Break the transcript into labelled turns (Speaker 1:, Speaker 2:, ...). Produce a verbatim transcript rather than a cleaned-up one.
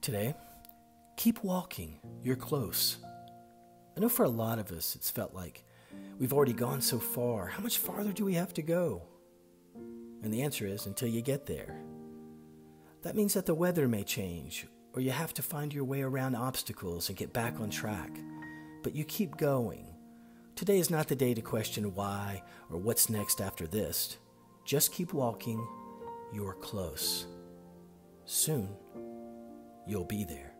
Speaker 1: today. Keep walking. You're close. I know for a lot of us, it's felt like we've already gone so far. How much farther do we have to go? And the answer is until you get there. That means that the weather may change, or you have to find your way around obstacles and get back on track. But you keep going. Today is not the day to question why or what's next after this. Just keep walking. You're close. Soon, you'll be there.